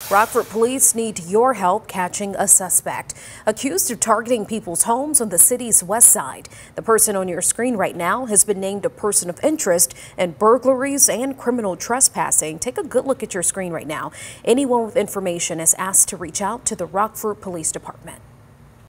Rockford Police need your help catching a suspect accused of targeting people's homes on the city's west side. The person on your screen right now has been named a person of interest in burglaries and criminal trespassing. Take a good look at your screen right now. Anyone with information is asked to reach out to the Rockford Police Department.